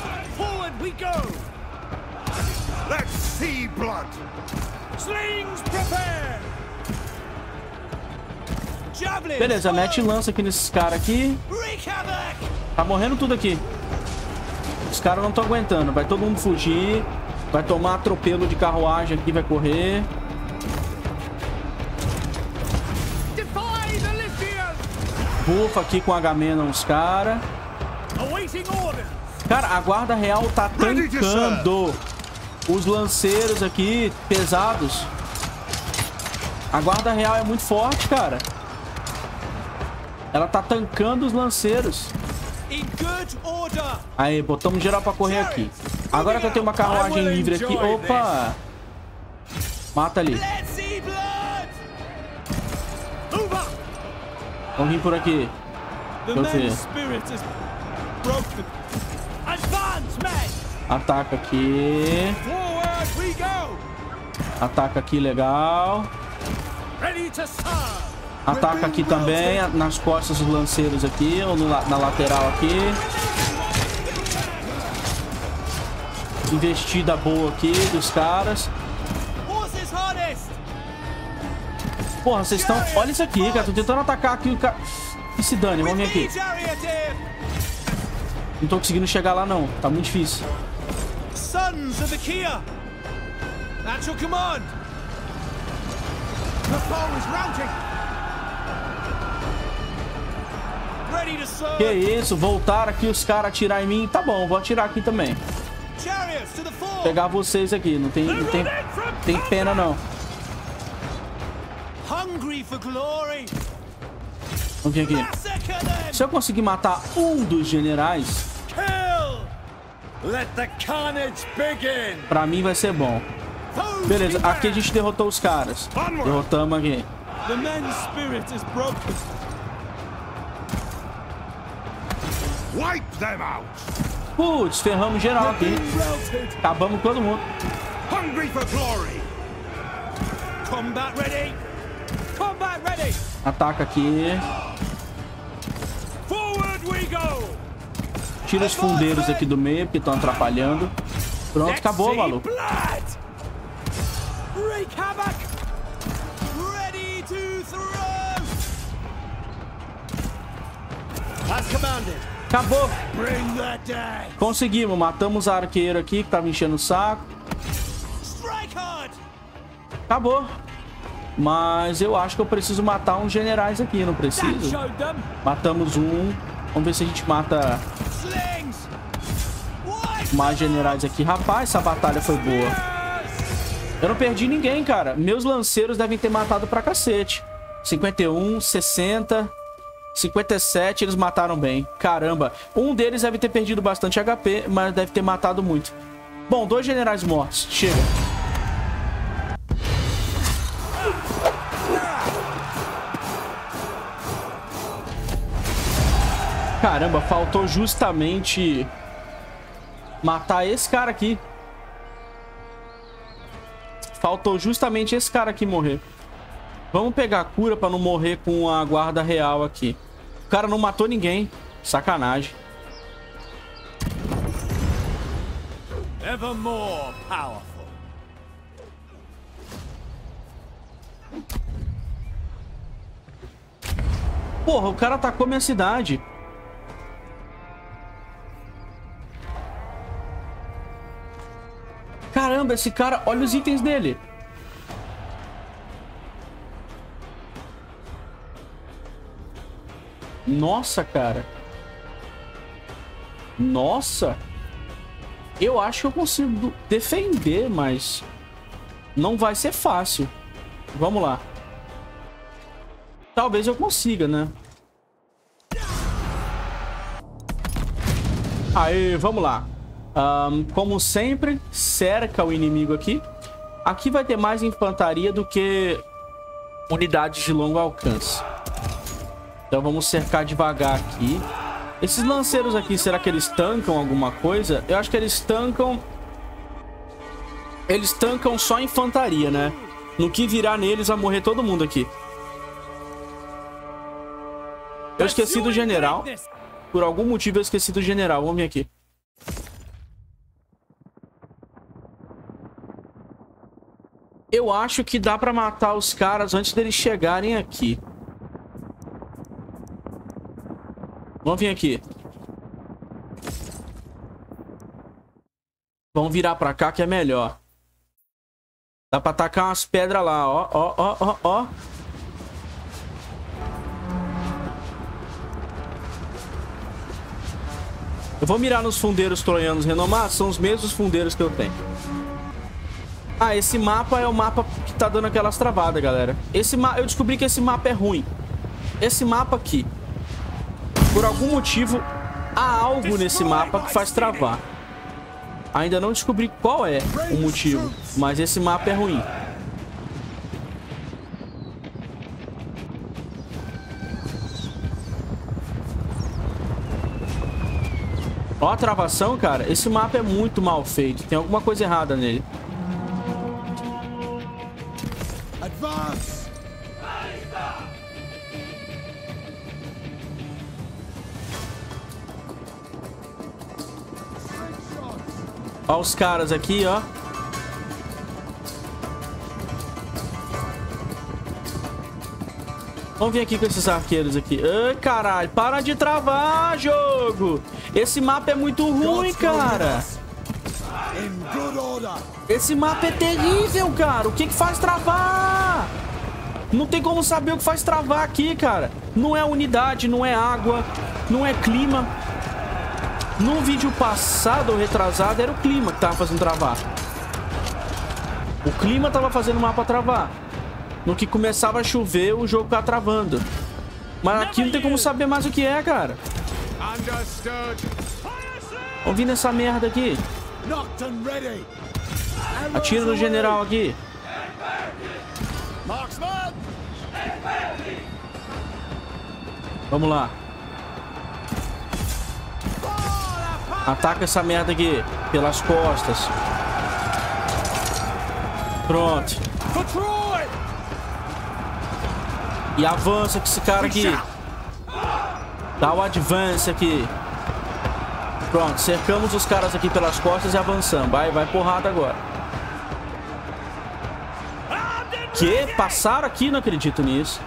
Beleza, mete lança aqui nesses caras aqui. Tá morrendo tudo aqui. Os caras não estão aguentando. Vai todo mundo fugir. Vai tomar atropelo de carruagem aqui, vai correr. Bufa aqui com Agamenon os caras. Cara, a guarda real tá tancando os lanceiros aqui, pesados. A guarda real é muito forte, cara. Ela tá tancando os lanceiros. Aí, botamos geral pra correr aqui. Agora que eu tenho uma carruagem livre aqui... Opa! Mata ali. Vamos vir por aqui. Deixa eu ver. Ataca aqui. Ataca aqui, legal. Ataca aqui também, nas costas dos lanceiros aqui, ou no, na lateral aqui. Investida boa aqui dos caras. Porra, vocês estão... Olha isso aqui, cara. Tô tentando atacar aqui o cara... Que se dane, vamos vir aqui. Não tô conseguindo chegar lá, não. Tá muito difícil. Sons of Achaea! At your command! The foe is routing! Ready to serve! Que isso, voltaram aqui os caras a atirar em mim. Tá bom, vou atirar aqui também. Chariots to the fore! Pegar vocês aqui, não tem, não tem, tem pena não. Hungry for glory! Vamos vir aqui. Se eu conseguir matar um dos generais, Let the carnage begin. pra mim vai ser bom. Beleza, aqui a gente derrotou os caras. Derrotamos aqui. The man's spirit is broken. Wipe them out. Putz, ferramos geral aqui. Acabamos com todo mundo. Hungry for glory. Combat ready. Combat ready. Ataca aqui. Forward we go. Tira os fundeiros aqui do meio, que estão atrapalhando. Pronto, acabou, maluco. Acabou. Conseguimos, matamos a arqueira aqui que tava enchendo o saco. Acabou. Mas eu acho que eu preciso matar uns generais aqui, não preciso. Matamos um. Vamos ver se a gente mata mais generais aqui. Rapaz, essa batalha foi boa. Eu não perdi ninguém, cara. Meus lanceiros devem ter matado pra cacete. cinquenta e um, sessenta, cinquenta e sete, eles mataram bem. Caramba. Um deles deve ter perdido bastante H P, mas deve ter matado muito. Bom, dois generais mortos. Chega. Caramba, faltou justamente matar esse cara aqui. Faltou justamente esse cara aqui morrer. Vamos pegar a cura pra não morrer com a guarda real aqui. O cara não matou ninguém. Sacanagem. Ever more powerful. Porra, o cara atacou minha cidade. Caramba, esse cara... Olha os itens dele. Nossa, cara. Nossa. Eu acho que eu consigo defender, mas... não vai ser fácil. Vamos lá. Talvez eu consiga, né? Aí, vamos lá. Um, como sempre, cerca o inimigo aqui. Aqui vai ter mais infantaria do que unidades de longo alcance. Então vamos cercar devagar aqui. Esses lanceiros aqui, será que eles tancam alguma coisa? Eu acho que eles tancam... Eles tancam só infantaria, né? No que virar neles vai morrer todo mundo aqui. Eu esqueci do general. Por algum motivo eu esqueci do general. Vamos vir aqui. Eu acho que dá pra matar os caras antes deles chegarem aqui. Vamos vir aqui. Vamos virar pra cá que é melhor. Dá pra tacar umas pedras lá, ó, ó, ó, ó, ó. Eu vou mirar nos fundeiros troianos renomados, são os mesmos fundeiros que eu tenho. Ah, esse mapa é o mapa que tá dando aquelas travadas, galera. Esse ma... Eu descobri que esse mapa é ruim. Esse mapa aqui, por algum motivo, há algo nesse mapa que faz travar. Ainda não descobri qual é o motivo, mas esse mapa é ruim. Ó a travação, cara. Esse mapa é muito mal feito. Tem alguma coisa errada nele. Advance! Ó os caras aqui, ó. Vamos vir aqui com esses arqueiros aqui. Ai, caralho, para de travar, jogo! Esse mapa é muito ruim, cara. Esse mapa é terrível, cara. O que que faz travar? Não tem como saber o que faz travar aqui, cara. Não é unidade, não é água, não é clima. No vídeo passado ou retrasado era o clima que tava fazendo travar. O clima tava fazendo o mapa travar. No que começava a chover, o jogo tá travando. Mas aqui não tem como saber mais o que é, cara. Vamos vir nessa merda aqui. Atira no general aqui. Vamos lá. Ataca essa merda aqui. Pelas costas. Pronto. E avança com esse cara aqui. Dá o advance aqui. Pronto, cercamos os caras aqui pelas costas e avançamos. Vai, vai porrada agora. Que? Passaram aqui? Não acredito nisso.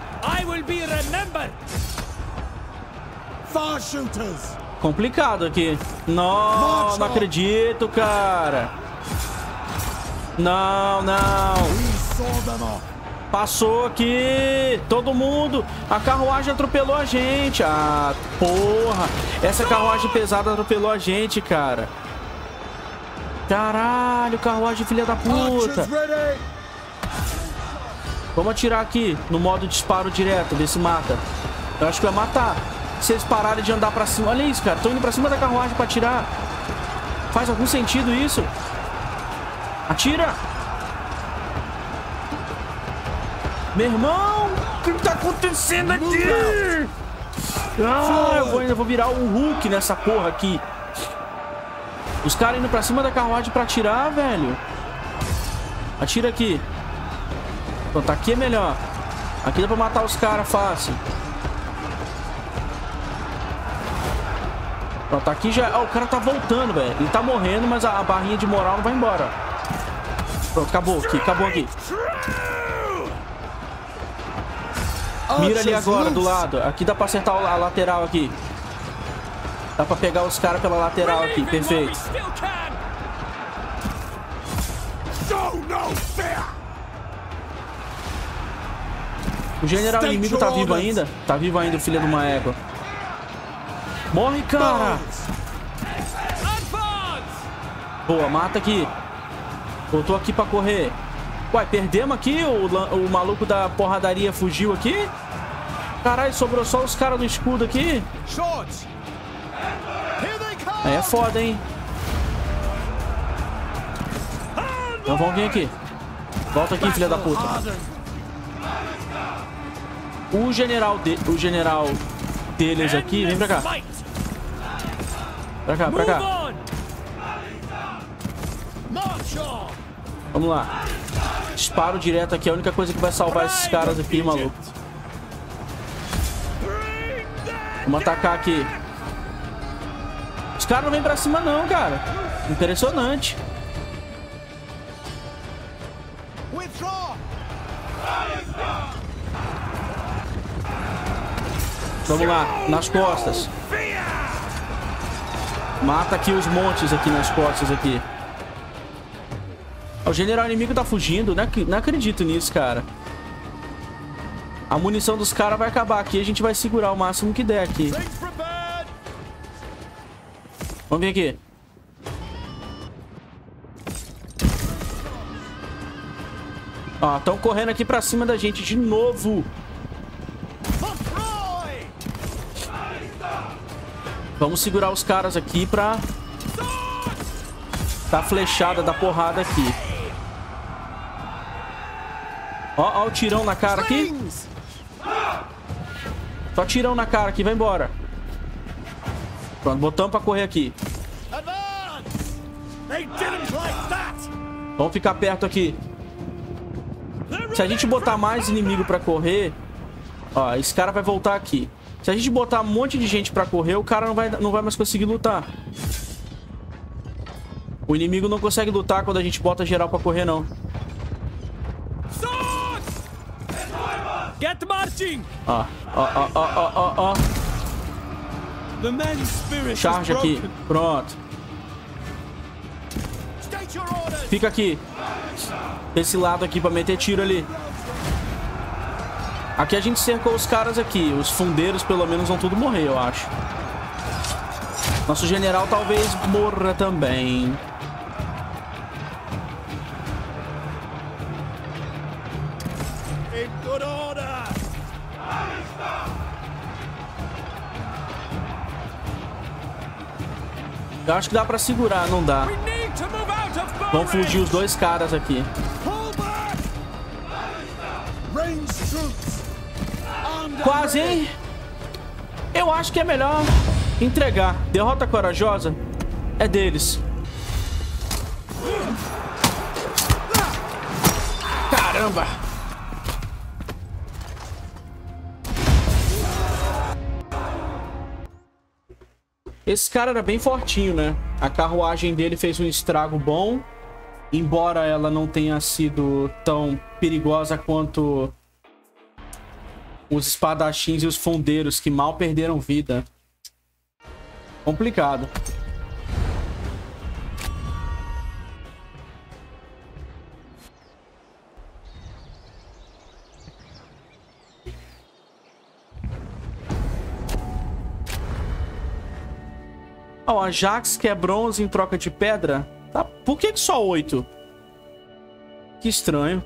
Complicado aqui. Não, não acredito, cara. Não, não. Passou aqui. Todo mundo. A carruagem atropelou a gente. Ah, porra. Essa carruagem pesada atropelou a gente, cara. Caralho, carruagem filha da puta. Vamos atirar aqui no modo disparo direto. Ver se mata. Eu acho que vai matar. Se eles pararem de andar pra cima. Olha isso, cara. Tô indo pra cima da carruagem pra atirar. Faz algum sentido isso? Atira. Meu irmão, o que tá acontecendo aqui? Ah, eu vou, ainda vou virar o Hulk nessa porra aqui. Os caras indo pra cima da carruagem pra atirar, velho. Atira aqui. Pronto, aqui é melhor. Aqui dá pra matar os caras fácil. Pronto, aqui já... Ó, oh, o cara tá voltando, velho. Ele tá morrendo, mas a, a barrinha de moral não vai embora. Pronto, acabou aqui, acabou aqui. Mira ali agora, do lado. Aqui dá pra acertar a lateral aqui. Dá pra pegar os caras pela lateral aqui. Perfeito. O general inimigo tá vivo ainda? Tá vivo ainda, o filho de uma égua. Morre, cara! Boa, mata aqui. Voltou aqui pra correr. Uai, perdemos aqui? O, o maluco da porradaria fugiu aqui? Caralho, sobrou só os caras do escudo aqui. Aí é foda, hein? Então vamos vir aqui. Volta aqui, filha da puta. O general, de... o general deles aqui, vem pra cá. Pra cá, pra cá. Vamos lá. Disparo direto aqui, é a única coisa que vai salvar esses caras aqui, maluco. Vamos atacar aqui. Os caras não vêm pra cima não, cara. Impressionante. Vamos lá, nas costas. Mata aqui os montes aqui nas costas aqui. O general inimigo tá fugindo. Não, ac não acredito nisso, cara. A munição dos caras vai acabar aqui. A gente vai segurar o máximo que der aqui. Vamos vir aqui. Ó, estão correndo aqui pra cima da gente de novo. Vamos segurar os caras aqui pra... Tá flechada da porrada aqui. Ó, ó o tirão na cara aqui. Só tirão na cara aqui, vai embora. Pronto, botamos pra correr aqui. Vamos ficar perto aqui. Se a gente botar mais inimigo pra correr... Ó, esse cara vai voltar aqui. Se a gente botar um monte de gente pra correr, o cara não vai, não vai mais conseguir lutar. O inimigo não consegue lutar quando a gente bota geral pra correr, não. Get marching! Ó, ó, ó, ó, ó, ó, ó. Charge aqui. Pronto. Fica aqui. Desse lado aqui pra meter tiro ali. Aqui a gente cercou os caras aqui. Os fundeiros pelo menos vão tudo morrer, eu acho. Nosso general talvez morra também. Eu acho que dá pra segurar, não dá. Vão fugir os dois caras aqui. Quase, hein? Eu acho que é melhor entregar. Derrota corajosa é deles. Caramba! Esse cara era bem fortinho, né? A carruagem dele fez um estrago bom. Embora ela não tenha sido tão perigosa quanto os espadachins e os fundeiros, que mal perderam vida. Complicado. Ó, a Jax quer bronze em troca de pedra. Tá, por que que só oito? Que estranho.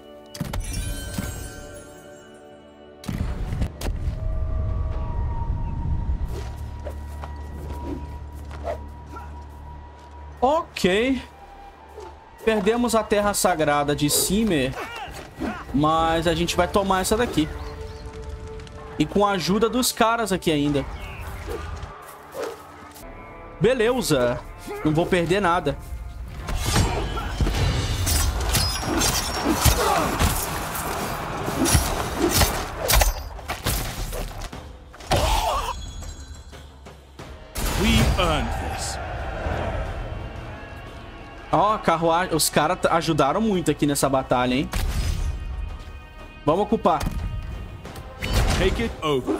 Ok. Perdemos a terra sagrada de Simmer, mas a gente vai tomar essa daqui. E com a ajuda dos caras aqui ainda. Beleza. Não vou perder nada. We earned this. Ó, a carruagem. Os caras ajudaram muito aqui nessa batalha, hein? Vamos ocupar. Take it over.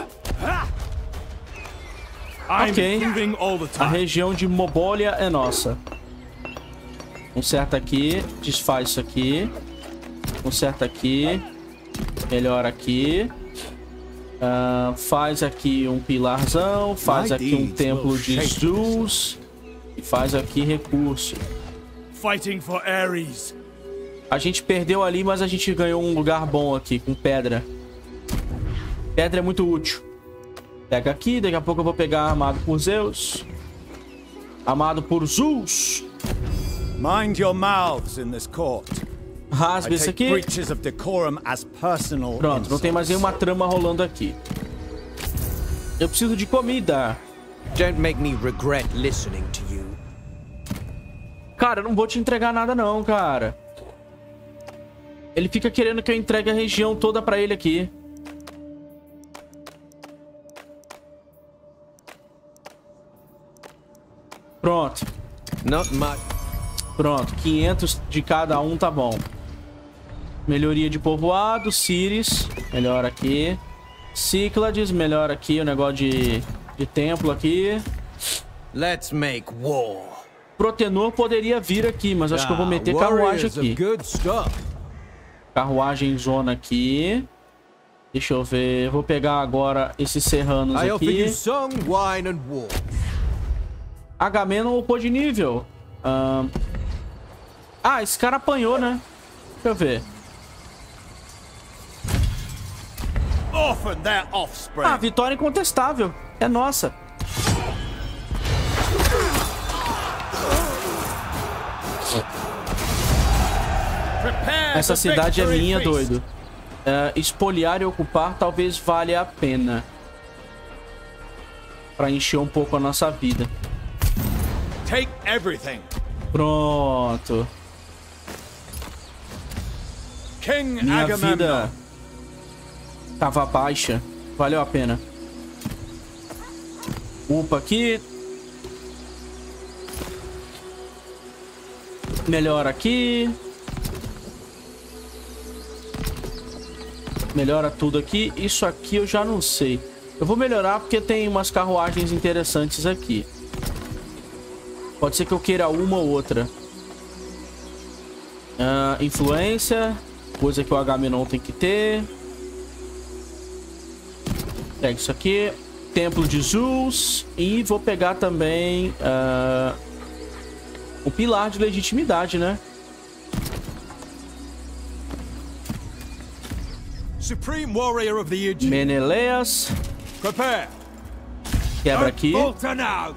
Ok. A região de Mobolia é nossa. Conserta aqui. Desfaz isso aqui. Conserta aqui. Melhora aqui. Uh, faz aqui um pilarzão. Faz aqui um templo de Zeus. E faz aqui recurso. Fighting for Ares. A gente perdeu ali, mas a gente ganhou um lugar bom aqui, com pedra. Pedra é muito útil. Pega aqui, daqui a pouco eu vou pegar armado por Zeus. Armado por Zeus. Mind your mouths in this court. Rasga I isso take aqui. breaches of decorum as personal Pronto, não tem mais nenhuma trama rolando aqui. Eu preciso de comida. Don't make me regret listening to you. Cara, eu não vou te entregar nada não, cara. Ele fica querendo que eu entregue a região toda pra ele aqui. Pronto. Not much. Pronto, quinhentos de cada um tá bom. Melhoria de povoado, Ciris, melhora aqui. Cíclades, melhora aqui o negócio de, de templo aqui. Let's make war. Protenor poderia vir aqui, mas acho que eu vou meter carruagem aqui. Carruagem zona aqui. Deixa eu ver, vou pegar agora esses serranos aqui. Agamenon upou de nível. Um... Ah, esse cara apanhou, né? Deixa eu ver. Ah, vitória incontestável. É nossa. Essa cidade é minha, doido. Uh, espoliar e ocupar talvez valha a pena. Pra encher um pouco a nossa vida. Take everything. Pronto. King Minha Agamemnon. vida tava baixa. Valeu a pena. Upa aqui. Melhora aqui. Melhora tudo aqui. Isso aqui eu já não sei. Eu vou melhorar porque tem umas carruagens interessantes aqui. Pode ser que eu queira uma ou outra. Uh, influência. Coisa que o Agamenon tem que ter. Pega isso aqui. Templo de Zeus. E vou pegar também uh, o pilar de legitimidade, né? Supreme Warrior of the Aegean. Meneleas. Prepare. Quebra aqui. Now.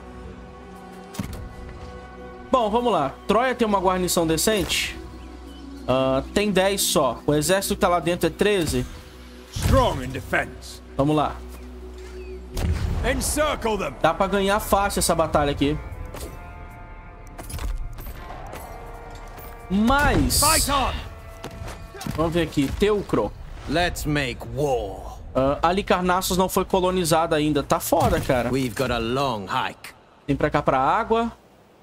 Bom, vamos lá. Troia tem uma guarnição decente? Uh, tem dez só. O exército que tá lá dentro é treze. Strong in defense. Vamos lá. Encircle them. Dá pra ganhar fácil essa batalha aqui. Mas... Fight on. Vamos ver aqui. Teucro. Let's make war. Uh, Halicarnassos não foi colonizada ainda. Tá foda, cara. We've got a long hike. Vem pra cá pra água.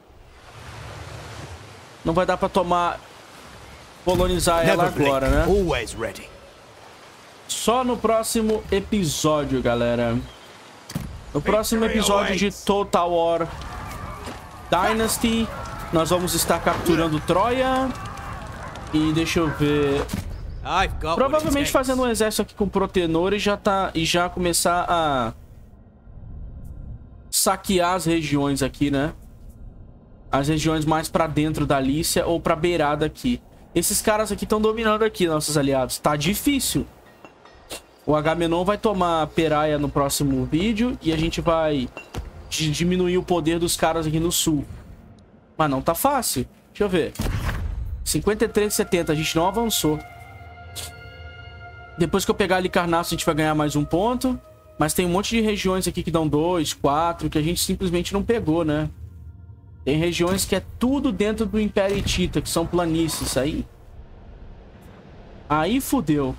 Não vai dar pra tomar... Colonizar ela agora, né? Always ready. Só no próximo episódio, galera. No próximo episódio de Total War Dynasty, nós vamos estar capturando Troia. E deixa eu ver... Provavelmente fazendo um exército aqui com Protenor e já, tá, e já começar a saquear as regiões aqui, né? As regiões mais pra dentro da Lícia ou pra beirada aqui. Esses caras aqui estão dominando aqui, nossos aliados. Tá difícil. O Agamenon vai tomar Peraia no próximo vídeo. E a gente vai diminuir o poder dos caras aqui no sul. Mas não tá fácil. Deixa eu ver. cinquenta e três, setenta. A gente não avançou. Depois que eu pegar ali Carnaço, a gente vai ganhar mais um ponto. Mas tem um monte de regiões aqui que dão dois, quatro. Que a gente simplesmente não pegou, né? Tem regiões que é tudo dentro do Império Hitita, que são planícies. Aí... Aí fudeu.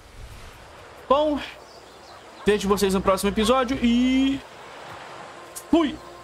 Bom, vejo vocês no próximo episódio e... Fui!